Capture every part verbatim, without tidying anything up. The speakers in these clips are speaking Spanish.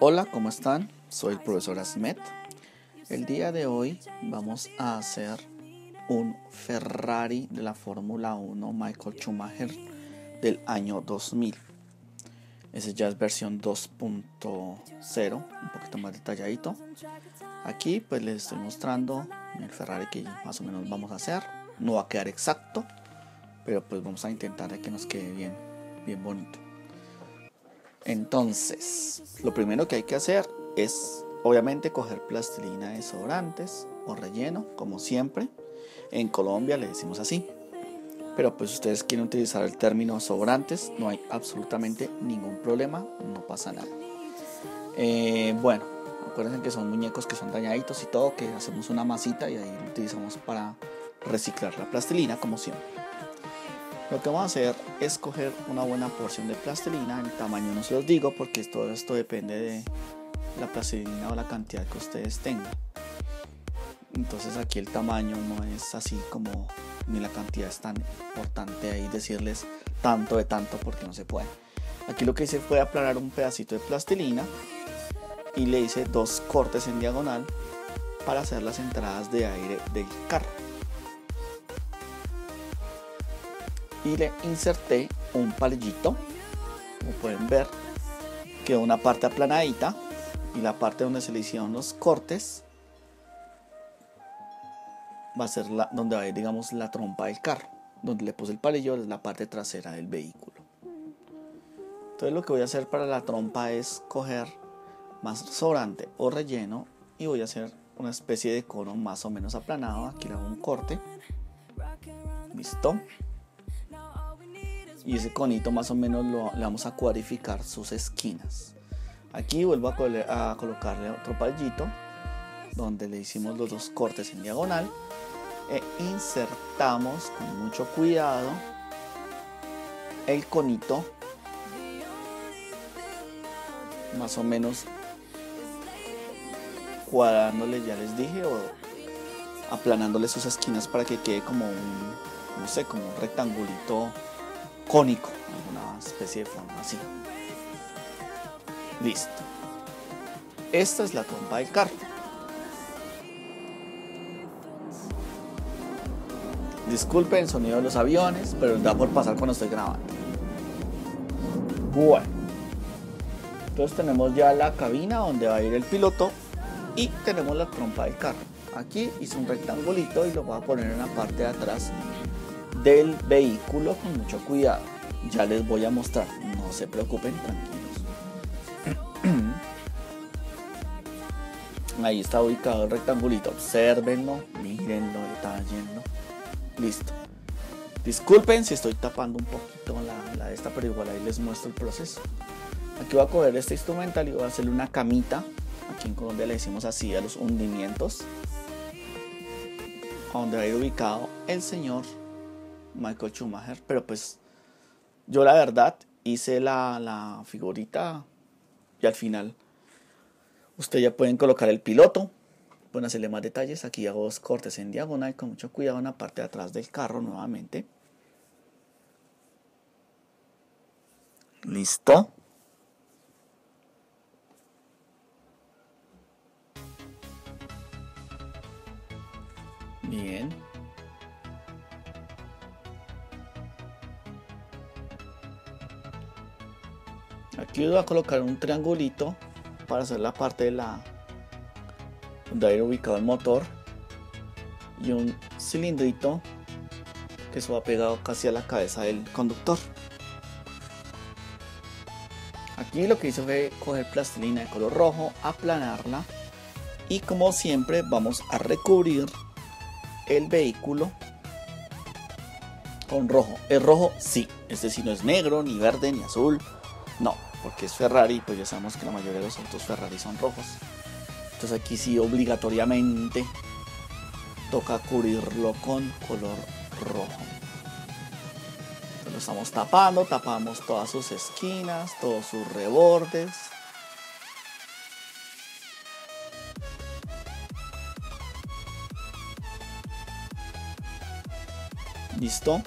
Hola, ¿cómo están? Soy el profesor Asmet. El día de hoy vamos a hacer un Ferrari de la Fórmula uno Michael Schumacher del año dos mil. Ese ya es versión dos punto cero, un poquito más detalladito. Aquí pues les estoy mostrando el Ferrari que más o menos vamos a hacer. No va a quedar exacto, pero pues vamos a intentar que nos quede bien, bien bonito. Entonces, lo primero que hay que hacer es, obviamente, coger plastilina de sobrantes o relleno, como siempre. En Colombia le decimos así. Pero pues si ustedes quieren utilizar el término sobrantes, no hay absolutamente ningún problema, no pasa nada. Eh, bueno, acuérdense que son muñecos que son dañaditos y todo, que hacemos una masita y ahí lo utilizamos para reciclar la plastilina, como siempre. Lo que vamos a hacer es coger una buena porción de plastilina. El tamaño no se los digo porque todo esto depende de la plastilina o la cantidad que ustedes tengan. Entonces aquí el tamaño no es así como, ni la cantidad es tan importante ahí decirles tanto de tanto porque no se puede. Aquí lo que hice fue aplanar un pedacito de plastilina y le hice dos cortes en diagonal para hacer las entradas de aire del carro. Y le inserté un palillito, como pueden ver, quedó una parte aplanadita y la parte donde se le hicieron los cortes va a ser la, donde va a ir, digamos, la trompa del carro. Donde le puse el palillo es la parte trasera del vehículo. Entonces lo que voy a hacer para la trompa es coger más sobrante o relleno y voy a hacer una especie de cono más o menos aplanado. Aquí le hago un corte, listo. Y ese conito más o menos lo, le vamos a cuadrificar sus esquinas. Aquí vuelvo a, col a colocarle otro palillito donde le hicimos los dos cortes en diagonal e insertamos con mucho cuidado el conito más o menos cuadrándole, ya les dije, o aplanándole sus esquinas para que quede como un, no sé, como un rectangulito cónico, alguna especie de forma así. Listo. Esta es la trompa del carro. Disculpen el sonido de los aviones, pero da por pasar cuando estoy grabando. Bueno, entonces tenemos ya la cabina donde va a ir el piloto y tenemos la trompa del carro. Aquí hice un rectangulito y lo voy a poner en la parte de atrás del vehículo con mucho cuidado. Ya les voy a mostrar, no se preocupen, tranquilos. Ahí está ubicado el rectangulito, obsérvenlo, mírenlo, detállenlo. Listo. Disculpen si estoy tapando un poquito la, la esta, pero igual ahí les muestro el proceso. Aquí voy a coger este instrumental y voy a hacerle una camita. Aquí en Colombia le decimos así a los hundimientos, donde va a ir ubicado el señor Michael Schumacher. Pero pues yo la verdad hice la, la figurita y al final ustedes ya pueden colocar el piloto, pueden hacerle más detalles. Aquí hago dos cortes en diagonal con mucho cuidado en la parte de atrás del carro nuevamente. Listo. Bien. Aquí voy a colocar un triangulito para hacer la parte de la donde va a ir ubicado el motor y un cilindrito que eso va pegado casi a la cabeza del conductor. Aquí lo que hice fue coger plastilina de color rojo, aplanarla y como siempre vamos a recubrir el vehículo con rojo. ¿Es rojo? Sí, este sí no es negro, ni verde, ni azul, no, porque es Ferrari, pues ya sabemos que la mayoría de los autos Ferrari son rojos. Entonces aquí sí obligatoriamente toca cubrirlo con color rojo. Entonces lo estamos tapando, tapamos todas sus esquinas, todos sus rebordes. ¿Listo?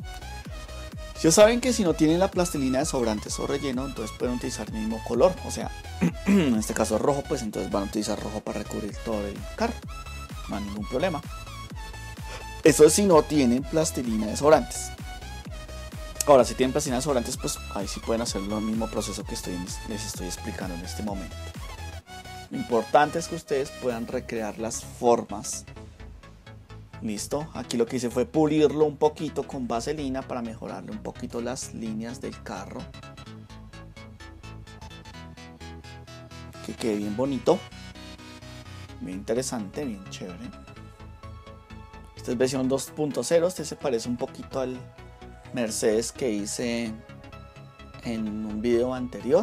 Ya saben que si no tienen la plastilina de sobrantes o relleno, entonces pueden utilizar el mismo color. O sea, en este caso rojo, pues entonces van a utilizar rojo para recubrir todo el carro. No hay ningún problema. Eso es si no tienen plastilina de sobrantes. Ahora, si tienen plastilina de sobrantes, pues ahí sí pueden hacer el mismo proceso que estoy, les estoy explicando en este momento. Lo importante es que ustedes puedan recrear las formas. Listo, aquí lo que hice fue pulirlo un poquito con vaselina para mejorarle un poquito las líneas del carro. Que quede bien bonito, bien interesante, bien chévere. Esta es versión dos punto cero, este se parece un poquito al Mercedes que hice en un video anterior.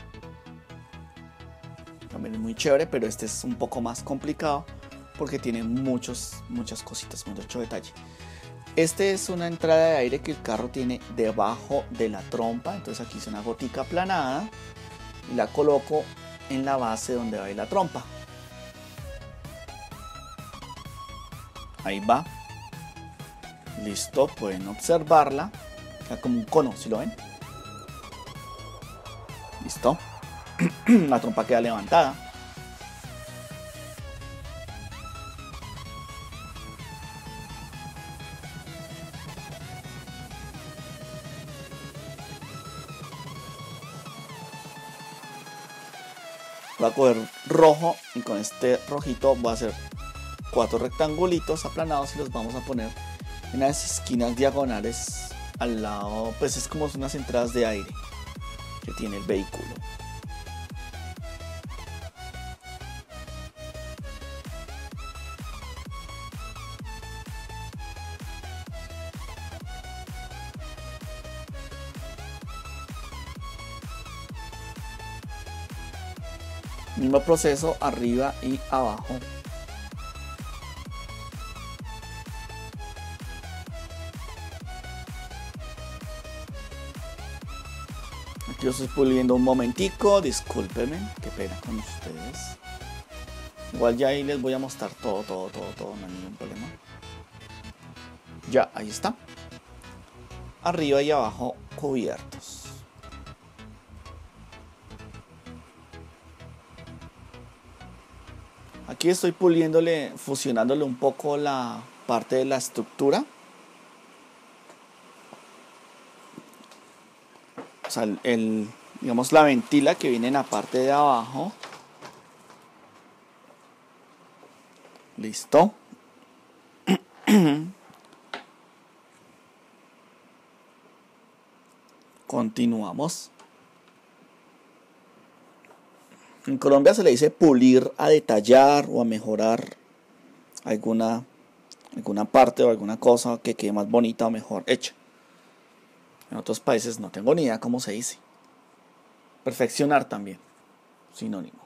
También es muy chévere, pero este es un poco más complicado porque tiene muchos, muchas cositas, mucho detalle. Este es una entrada de aire que el carro tiene debajo de la trompa. Entonces aquí hice una gotica aplanada y la coloco en la base donde va a ir la trompa. Ahí va. Listo, pueden observarla. Queda como un cono, ¿sí lo ven? Listo. La trompa queda levantada. Voy a coger rojo y con este rojito voy a hacer cuatro rectangulitos aplanados y los vamos a poner en las esquinas diagonales al lado, pues es como unas entradas de aire que tiene el vehículo. Mismo proceso arriba y abajo. Aquí yo estoy puliendo un momentico, discúlpenme, qué pena con ustedes. Igual ya ahí les voy a mostrar todo, todo, todo, todo, no hay ningún problema. Ya, ahí está. Arriba y abajo cubiertos. Aquí estoy puliéndole, fusionándole un poco la parte de la estructura. O sea, el, el, digamos la ventila que viene en la parte de abajo. Listo. Continuamos. En Colombia se le dice pulir a detallar o a mejorar alguna, alguna parte o alguna cosa que quede más bonita o mejor hecha. En otros países no tengo ni idea cómo se dice. Perfeccionar también, sinónimo.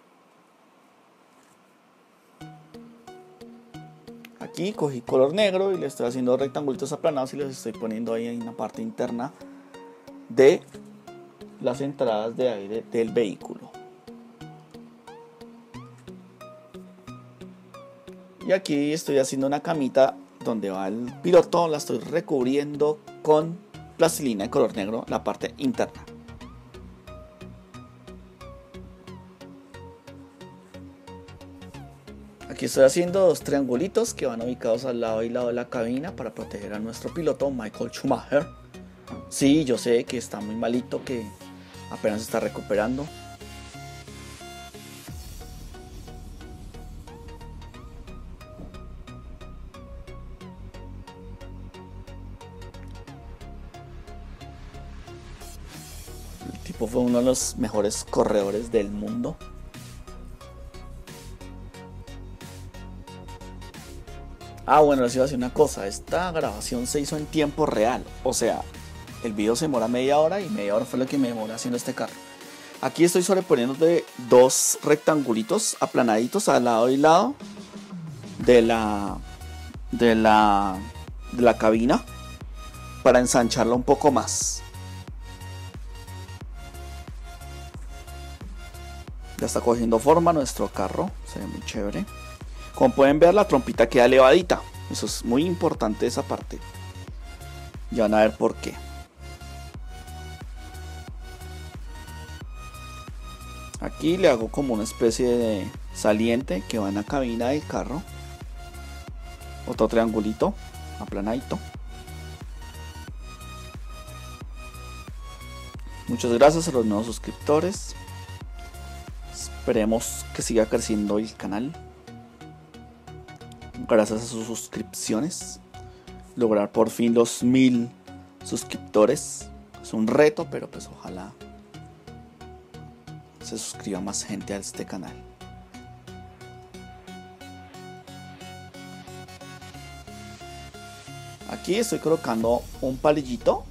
Aquí cogí color negro y le estoy haciendo rectangulitos aplanados y los estoy poniendo ahí en la parte interna de las entradas de aire del vehículo. Y aquí estoy haciendo una camita donde va el piloto, la estoy recubriendo con plastilina de color negro, la parte interna. Aquí estoy haciendo dos triangulitos que van ubicados al lado y lado de la cabina para proteger a nuestro piloto Michael Schumacher. Sí, yo sé que está muy malito, que apenas se está recuperando. El tipo fue uno de los mejores corredores del mundo. Ah, bueno, les iba a decir una cosa. Esta grabación se hizo en tiempo real. O sea, el video se demora media hora y media hora fue lo que me demoró haciendo este carro. Aquí estoy sobreponiendo de dos rectangulitos aplanaditos al lado y lado de la, de la, de la cabina para ensancharla un poco más. Ya está cogiendo forma nuestro carro, se ve muy chévere. Como pueden ver, la trompita queda elevadita. Eso es muy importante, esa parte. Ya van a ver por qué. Aquí le hago como una especie de saliente que va en la cabina del carro. Otro triangulito aplanadito. Muchas gracias a los nuevos suscriptores. Esperemos que siga creciendo el canal. Gracias a sus suscripciones. Lograr por fin los mil suscriptores. Es un reto, pero pues ojalá se suscriba más gente a este canal. Aquí estoy colocando un palillito.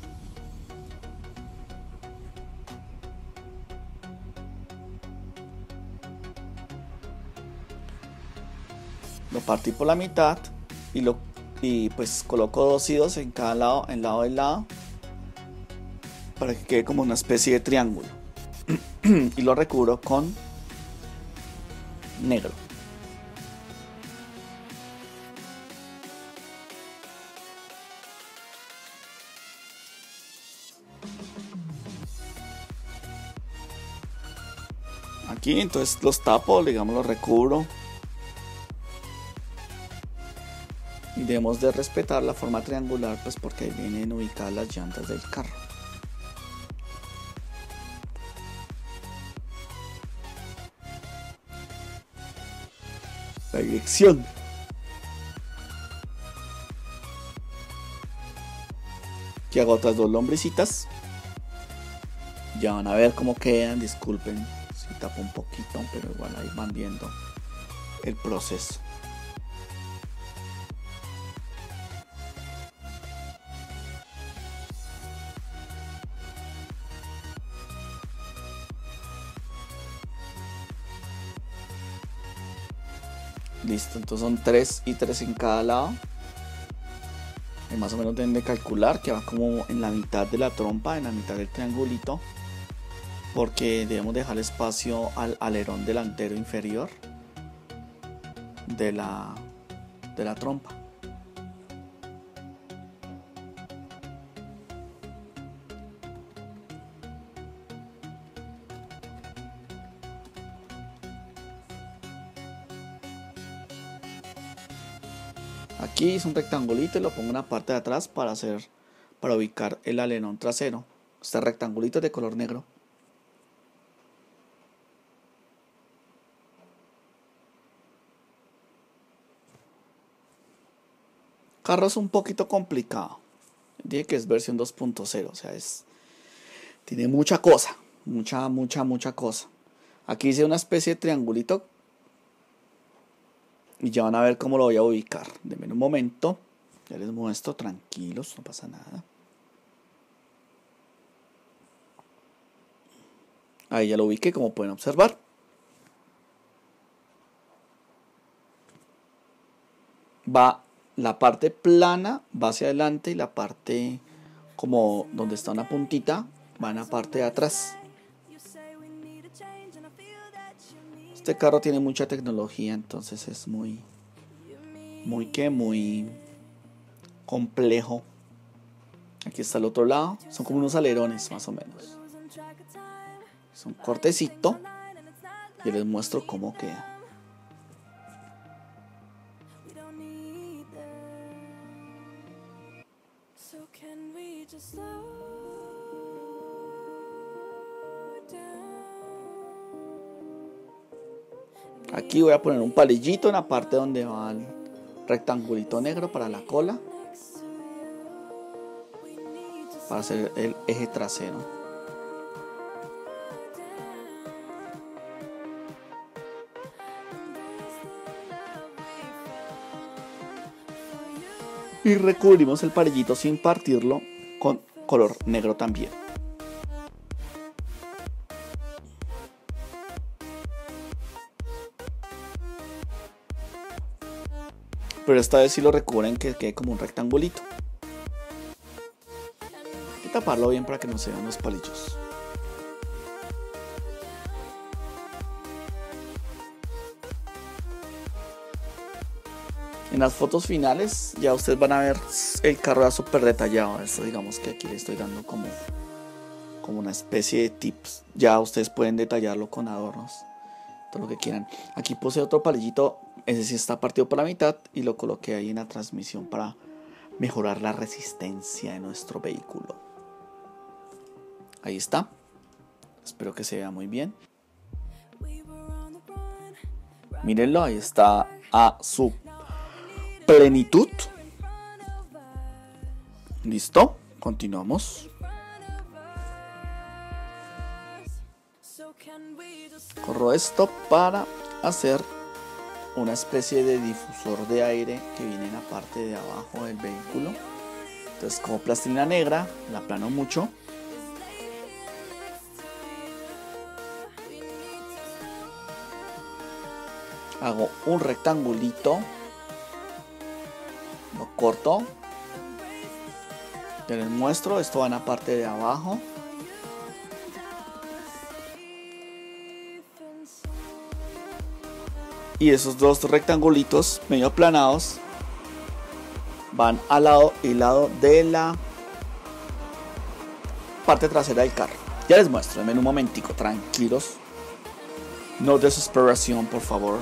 Lo partí por la mitad y lo y pues coloco dos y dos en cada lado, en lado del lado, para que quede como una especie de triángulo. Y lo recubro con negro. Aquí entonces los tapo, digamos los recubro. Y debemos de respetar la forma triangular, pues porque ahí vienen ubicadas las llantas del carro. La dirección. Aquí hago otras dos lombricitas. Ya van a ver cómo quedan. Disculpen si tapo un poquito, pero igual ahí van viendo el proceso. Listo, entonces son tres y tres en cada lado. Y más o menos deben de calcular que va como en la mitad de la trompa, en la mitad del triangulito, porque debemos dejar espacio al alerón delantero inferior de la, de la trompa. Aquí hice un rectangulito y lo pongo en la parte de atrás para hacer, para ubicar el alerón trasero. Este rectangulito es de color negro. Carro es un poquito complicado. Dije que es versión dos punto cero, o sea, es tiene mucha cosa, mucha, mucha, mucha cosa. Aquí hice una especie de triangulito. Y ya van a ver cómo lo voy a ubicar. Denme un momento. Ya les muestro. Tranquilos, no pasa nada. Ahí ya lo ubiqué, como pueden observar. Va la parte plana, va hacia adelante. Y la parte como donde está una puntita, va en la parte de atrás. Este carro tiene mucha tecnología, entonces es muy, muy que muy complejo. Aquí está el otro lado, son como unos alerones más o menos. Es un cortecito y les muestro cómo queda. Aquí voy a poner un palillito en la parte donde va el rectangulito negro para la cola, para hacer el eje trasero. Y recubrimos el palillito sin partirlo con color negro también. Pero esta vez sí lo recubren que quede como un rectangulito. Hay que taparlo bien para que no se vean los palillos. En las fotos finales ya ustedes van a ver el carro ya súper detallado. Esto digamos que aquí le estoy dando como como una especie de tips. Ya ustedes pueden detallarlo con adornos, todo lo que quieran. Aquí puse otro palillito, ese sí está partido por la mitad y lo coloqué ahí en la transmisión para mejorar la resistencia de nuestro vehículo. Ahí está. Espero que se vea muy bien. Mírenlo, ahí está a su plenitud. Listo, continuamos. Corro esto para hacer una especie de difusor de aire que viene en la parte de abajo del vehículo. Entonces, como plastilina negra, la aplano mucho. Hago un rectangulito, lo corto. Ya les muestro, esto va en la parte de abajo. Y esos dos rectangulitos medio aplanados van al lado y lado de la parte trasera del carro. Ya les muestro, en un momentico, tranquilos. No desesperación, por favor.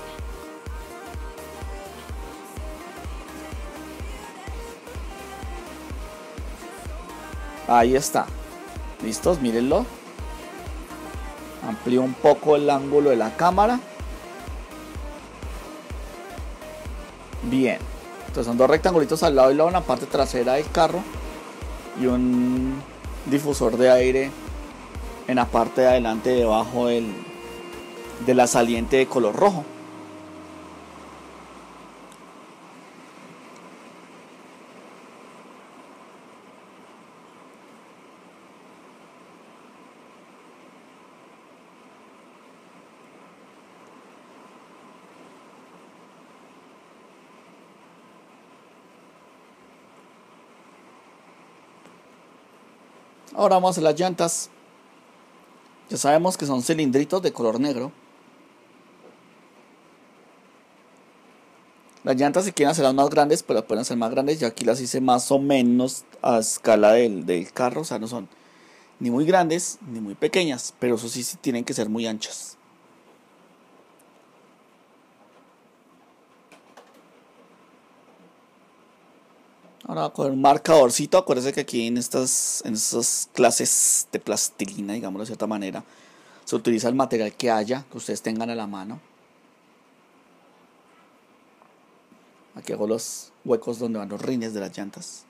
Ahí está. ¿Listos? Mírenlo. Amplío un poco el ángulo de la cámara. Bien. Entonces son dos rectangulitos al lado y lado en la parte trasera del carro. Y un difusor de aire en la parte de adelante, debajo del, de la saliente de color rojo. Ahora vamos a hacer las llantas. Ya sabemos que son cilindritos de color negro. Las llantas, si quieren hacerlas más grandes, pues las pueden hacer más grandes. Yo aquí las hice más o menos a escala del, del carro. O sea, no son ni muy grandes ni muy pequeñas, pero eso sí, sí tienen que ser muy anchas. Ahora voy a coger un marcadorcito. Acuérdense que aquí en estas, en estas clases de plastilina, digámoslo de cierta manera, se utiliza el material que haya, que ustedes tengan a la mano. Aquí hago los huecos donde van los rines de las llantas.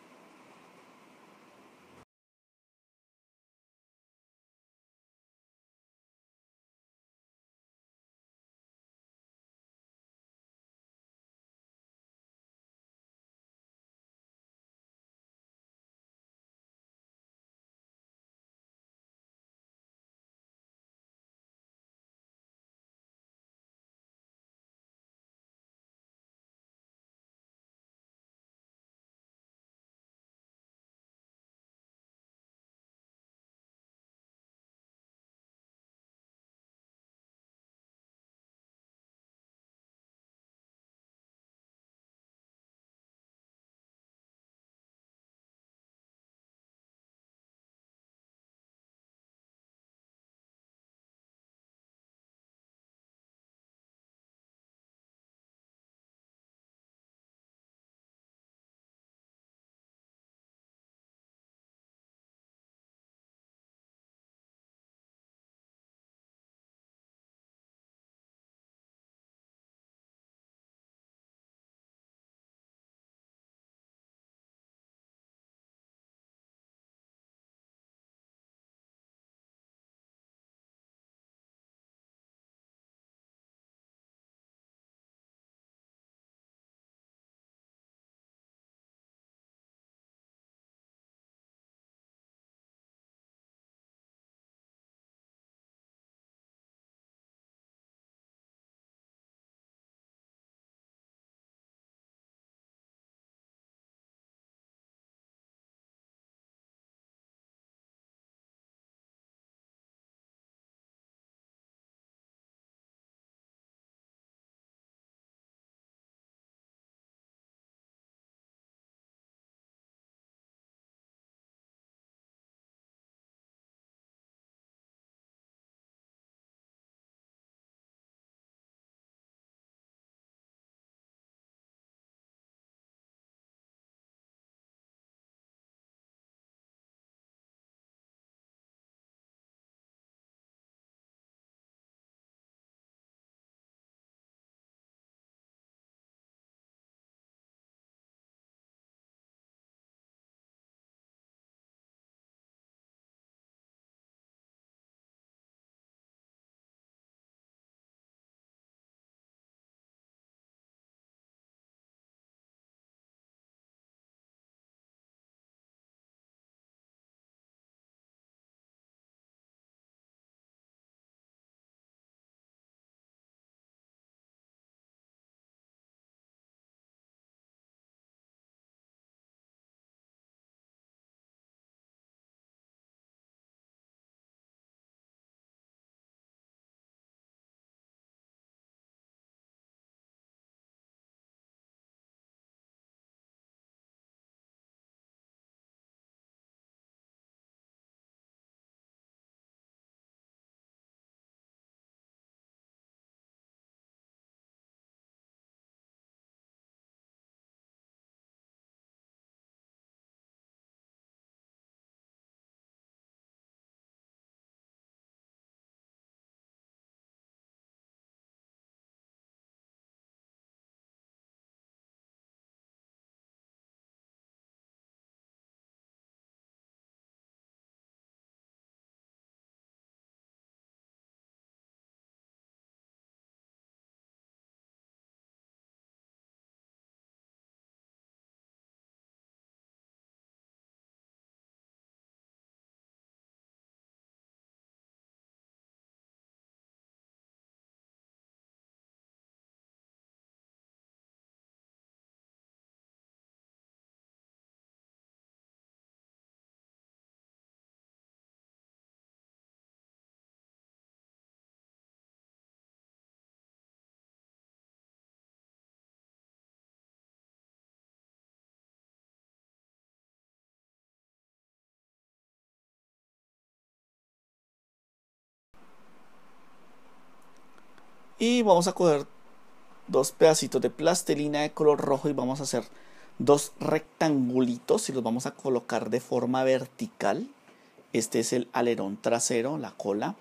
Y vamos a coger dos pedacitos de plastilina de color rojo y vamos a hacer dos rectangulitos y los vamos a colocar de forma vertical. Este es el alerón trasero, la cola.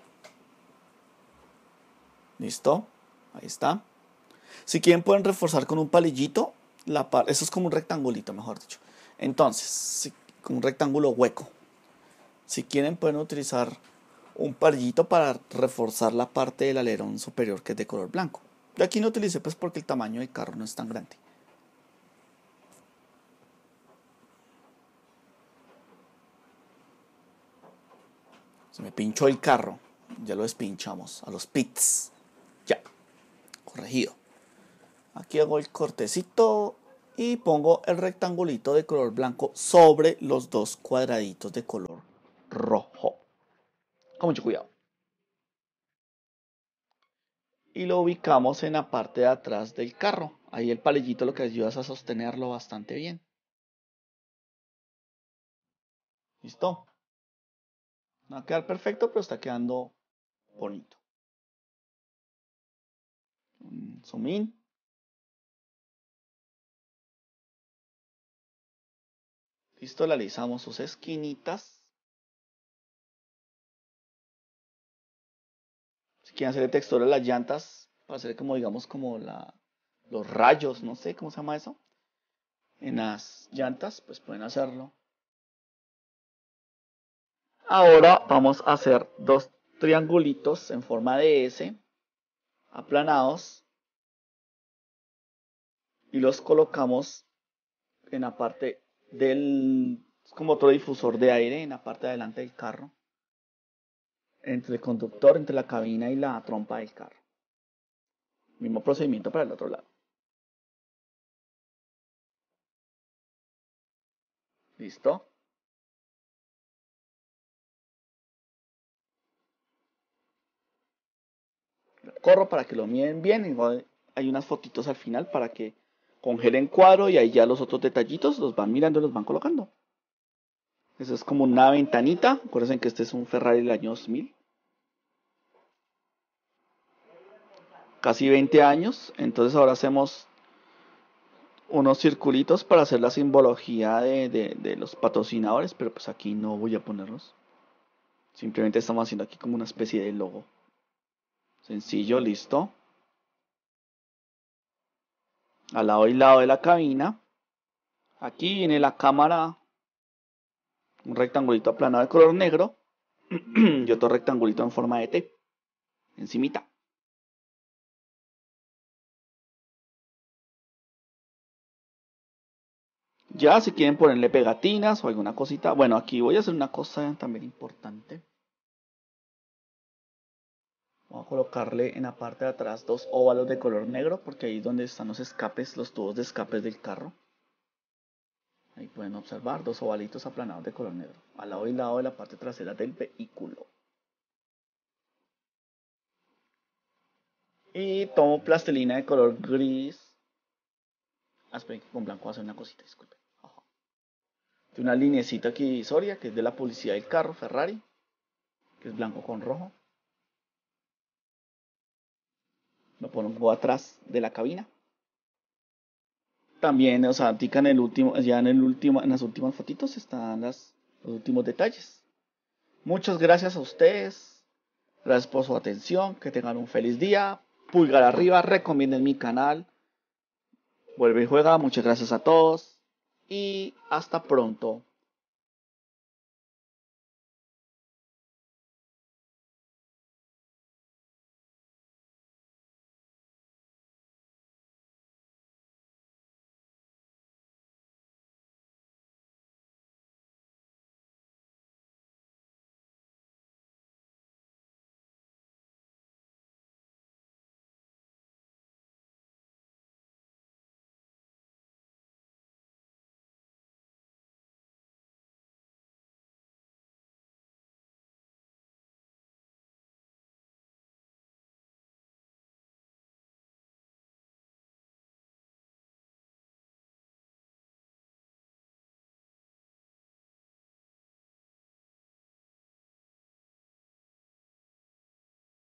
¿Listo? Ahí está. Si quieren pueden reforzar con un palillito. La par Eso es como un rectangulito, mejor dicho. Entonces, si, con un rectángulo hueco. Si quieren pueden utilizar un palillito para reforzar la parte del alerón superior que es de color blanco. Yo aquí no utilicé pues porque el tamaño del carro no es tan grande. Se me pinchó el carro. Ya lo despinchamos a los pits. Ya. Corregido. Aquí hago el cortecito y pongo el rectangulito de color blanco sobre los dos cuadraditos de color rojo. Con mucho cuidado. Y lo ubicamos en la parte de atrás del carro. Ahí el palillito lo que ayuda es a sostenerlo bastante bien. ¿Listo? No va a quedar perfecto, pero está quedando bonito. Zoom in. Listo, le alisamos sus esquinitas. Si quieren hacerle textura a las llantas, para hacer como digamos como la, los rayos, no sé cómo se llama eso. En las llantas, pues pueden hacerlo. Ahora vamos a hacer dos triangulitos en forma de S, aplanados, y los colocamos en la parte del, como otro difusor de aire en la parte de adelante del carro, entre el conductor, entre la cabina y la trompa del carro. Mismo procedimiento para el otro lado. ¿Listo? Corro para que lo miren bien. Igual hay unas fotitos al final para que congelen cuadro y ahí ya los otros detallitos los van mirando y los van colocando. Eso es como una ventanita. Acuérdense que este es un Ferrari del año dos mil. Casi veinte años. Entonces ahora hacemos unos circulitos para hacer la simbología de, de, de los patrocinadores. Pero pues aquí no voy a ponerlos. Simplemente estamos haciendo aquí como una especie de logo. Sencillo, listo. Al lado y lado de la cabina. Aquí viene la cámara. Un rectangulito aplanado de color negro. Y otro rectangulito en forma de T. Encimita. Ya si quieren ponerle pegatinas o alguna cosita. Bueno, aquí voy a hacer una cosa también importante. Voy a colocarle en la parte de atrás dos óvalos de color negro. Porque ahí es donde están los escapes, los tubos de escapes del carro. Ahí pueden observar dos ovalitos aplanados de color negro. Al lado y lado de la parte trasera del vehículo. Y tomo plastilina de color gris. Ah, esperen que con blanco voy a hacer una cosita, disculpen. De una linecita aquí divisoria que es de la publicidad del carro Ferrari, que es blanco con rojo. Lo pongo atrás de la cabina. También, o sea, en el último, ya en el último, en las últimas fotitos están las, los últimos detalles. Muchas gracias a ustedes. Gracias por su atención. Que tengan un feliz día. Pulgar arriba, recomienden mi canal. Vuelve y juega. Muchas gracias a todos. Y hasta pronto.